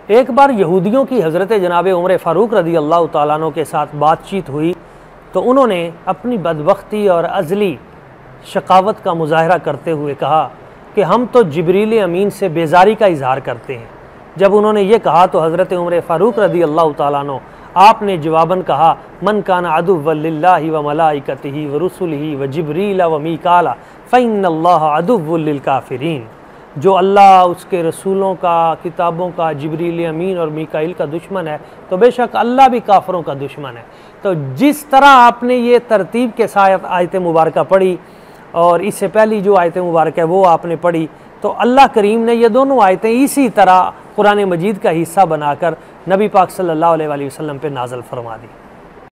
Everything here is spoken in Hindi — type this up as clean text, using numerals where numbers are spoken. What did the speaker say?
एक बार यहूदियों की हज़रत जनाब उमर फ़ारूक रदी अल्लाह ताला अन्हु के साथ बातचीत हुई तो उन्होंने अपनी बदबख्ती और अज़ली शकावत का मुजाहरा करते हुए कहा कि हम तो जिब्रील अमीन से बेजारी का इजहार करते हैं। जब उन्होंने ये कहा तो हज़रत उमर फ़ारूक रदी अल्लाह ताला अन्हु आपने जवाबन कहा, मन कान अदुव्वन लिल्लाहि व मलाइकतिही व रुसुलिही व जिब्रील व मीकाला फ़इन्नल्लाह अदुव्वुल लिल काफ़िरीन। जो अल्लाह, उसके रसूलों का, किताबों का, जिब्रील अमीन और मीकाइल का दुश्मन है तो बेशक अल्लाह भी काफ़रों का दुश्मन है। तो जिस तरह आपने ये तरतीब के साथ आयत मुबारक पढ़ी और इससे पहली जो आयत मुबारक है वो आपने पढ़ी, तो अल्लाह करीम ने ये दोनों आयतें इसी तरह कुरान मजीद का हिस्सा बनाकर नबी पाक सल्लल्लाहु अलैहि वसल्लम पे नाज़िल फरमा दी।